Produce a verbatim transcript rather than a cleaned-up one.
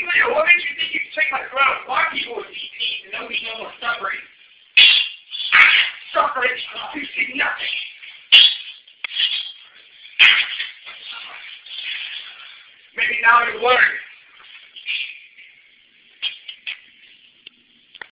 Leo, what makes you think you can take my throat? A lot of people with deep teeth and nobody knows more suffering. Suffering, you see nothing. Maybe now you learn.